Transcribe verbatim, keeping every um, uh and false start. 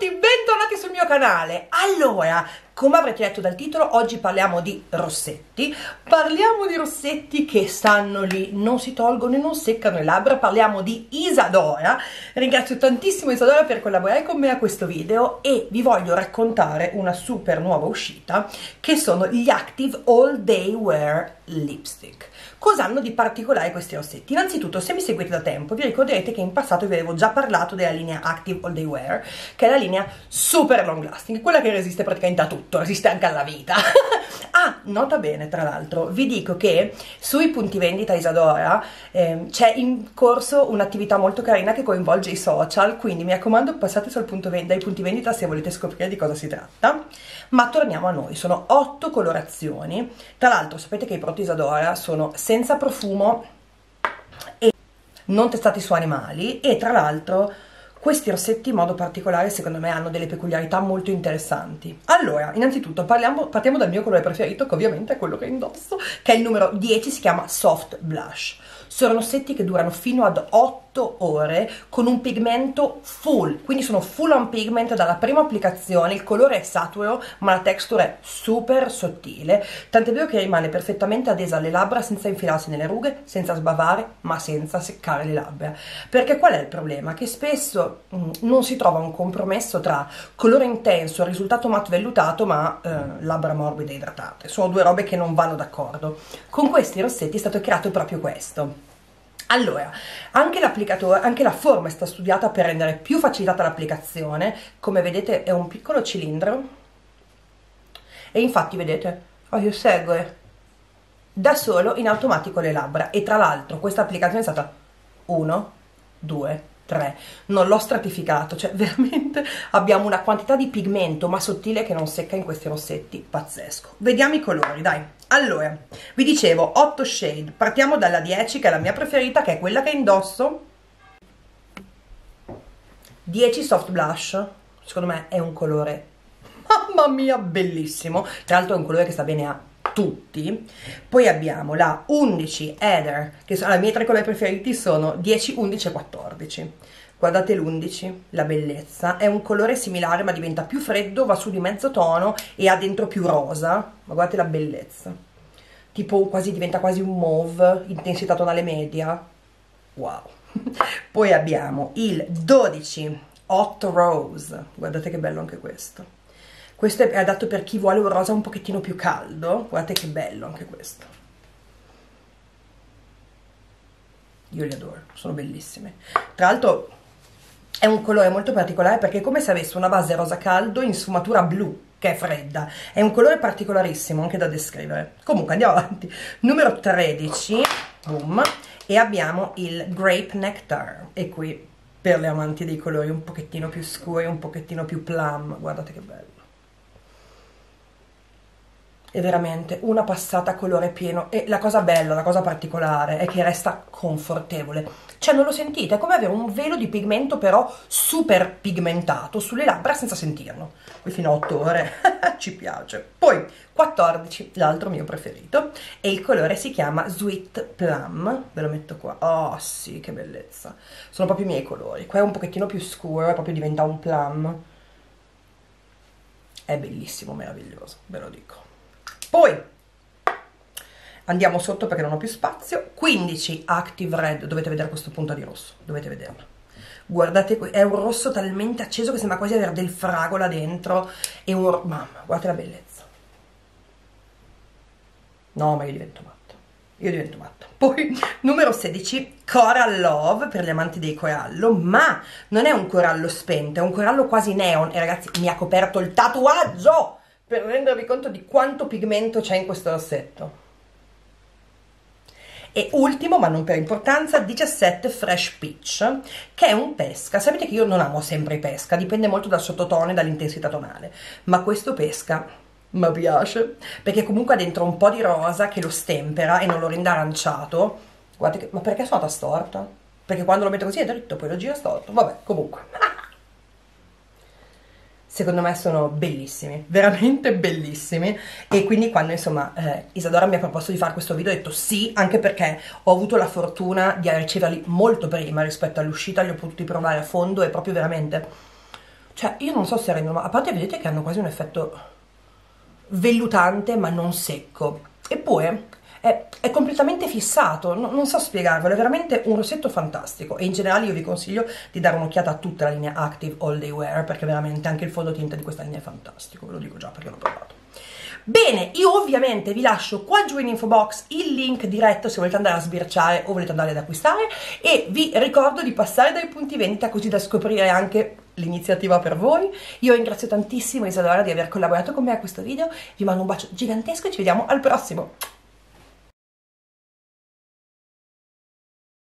ragazzi, bentornati sul mio canale. Allora, come avrete letto dal titolo, oggi parliamo di rossetti. Parliamo di rossetti che stanno lì, non si tolgono e non seccano le labbra. Parliamo di Isadora. Ringrazio tantissimo Isadora per collaborare con me a questo video e vi voglio raccontare una super nuova uscita che sono gli Active All Day Wear Lipstick. Cosa hanno di particolare questi rossetti? Innanzitutto, se mi seguite da tempo, vi ricorderete che in passato vi avevo già parlato della linea Active All Day Wear, che è la linea super long lasting, quella che resiste praticamente a tutto, resiste anche alla vita. Ah, nota bene, tra l'altro, vi dico che sui punti vendita Isadora eh, c'è in corso un'attività molto carina che coinvolge i social, quindi mi raccomando passate sul punto vendita, dai punti vendita se volete scoprire di cosa si tratta. Ma torniamo a noi, sono otto colorazioni. Tra l'altro sapete che i prodotti Isadora sono senza profumo e non testati su animali, e tra l'altro questi rossetti in modo particolare secondo me hanno delle peculiarità molto interessanti. Allora, innanzitutto parliamo, partiamo dal mio colore preferito, che ovviamente è quello che indosso, che è il numero dieci, si chiama Soft Blush. Sono rossetti che durano fino ad otto ore con un pigmento full, quindi sono full on pigment dalla prima applicazione. Il colore è saturo ma la texture è super sottile, tant'è vero che rimane perfettamente adesa alle labbra senza infilarsi nelle rughe, senza sbavare ma senza seccare le labbra. Perché qual è il problema? Che spesso mh, non si trova un compromesso tra colore intenso e risultato matte vellutato ma eh, labbra morbide e idratate. Sono due robe che non vanno d'accordo. Con questi rossetti è stato creato proprio questo. Allora, anche l'applicatore, anche la forma è stata studiata per rendere più facilitata l'applicazione. Come vedete è un piccolo cilindro e infatti vedete, oh, segue da solo in automatico le labbra. E tra l'altro questa applicazione è stata uno, due, tre, non l'ho stratificato, cioè veramente abbiamo una quantità di pigmento ma sottile che non secca in questi rossetti, pazzesco. Vediamo i colori, dai. Allora, vi dicevo otto shade, partiamo dalla dieci che è la mia preferita, che è quella che indosso. dieci Soft Blush, secondo me è un colore, mamma mia, bellissimo, tra l'altro è un colore che sta bene a tutti. Poi abbiamo la undici Heather, che sono i miei tre colori preferiti, sono dieci, undici e quattordici. Guardate l'undici, la bellezza, è un colore similare ma diventa più freddo, va su di mezzo tono e ha dentro più rosa, ma guardate la bellezza, tipo quasi diventa quasi un mauve, intensità tonale media, wow. Poi abbiamo il dodici Hot Rose, guardate che bello anche questo, questo è adatto per chi vuole un rosa un pochettino più caldo, guardate che bello anche questo. Io li adoro, sono bellissime. Tra l'altro è un colore molto particolare perché è come se avesse una base rosa caldo in sfumatura blu, che è fredda. È un colore particolarissimo anche da descrivere. Comunque andiamo avanti. Numero tredici, boom, e abbiamo il Grape Nectar. E qui per le amanti dei colori un pochettino più scuri, un pochettino più plum, guardate che bello. È veramente una passata a colore pieno e la cosa bella, la cosa particolare è che resta confortevole, cioè non lo sentite, è come avere un velo di pigmento però super pigmentato sulle labbra senza sentirlo. Qui fino a otto ore ci piace. Poi quattordici, l'altro mio preferito, e il colore si chiama Sweet Plum, ve lo metto qua, oh sì che bellezza, sono proprio i miei colori. Qua è un pochettino più scuro, proprio diventa un plum, è bellissimo, meraviglioso, ve lo dico. Poi andiamo sotto perché non ho più spazio. quindici Active Red, dovete vedere questo punto di rosso, dovete vederlo, guardate, è un rosso talmente acceso che sembra quasi avere del fragola dentro, e un, mamma, guardate la bellezza, no ma io divento matta, io divento matta. Poi numero sedici Coral Love, per gli amanti dei corallo, ma non è un corallo spento, è un corallo quasi neon, e ragazzi mi ha coperto il tatuaggio per rendervi conto di quanto pigmento c'è in questo rossetto. E ultimo, ma non per importanza, diciassette Fresh Peach, che è un pesca. Sapete che io non amo sempre i pesca, dipende molto dal sottotono e dall'intensità tonale, ma questo pesca mi piace, perché comunque ha dentro un po' di rosa che lo stempera e non lo rende aranciato. Guardate che, ma perché sono andata storta? Perché quando lo metto così è dritto, poi lo gira storto, vabbè, comunque. Secondo me sono bellissimi, veramente bellissimi, e quindi quando insomma eh, Isadora mi ha proposto di fare questo video ho detto sì, anche perché ho avuto la fortuna di riceverli molto prima rispetto all'uscita, li ho potuti provare a fondo e proprio veramente cioè io non so se rendono, ma a parte vedete che hanno quasi un effetto vellutante ma non secco, eppure è, è completamente fissato, no, non so spiegarvelo, è veramente un rossetto fantastico, e in generale io vi consiglio di dare un'occhiata a tutta la linea Active All Day Wear, perché veramente anche il fondotinta di questa linea è fantastico, ve lo dico già perché l'ho provato. Bene, io ovviamente vi lascio qua giù in info box il link diretto se volete andare a sbirciare o volete andare ad acquistare, e vi ricordo di passare dai punti vendita così da scoprire anche l'iniziativa per voi. Io ringrazio tantissimo Isadora di aver collaborato con me a questo video, vi mando un bacio gigantesco e ci vediamo al prossimo.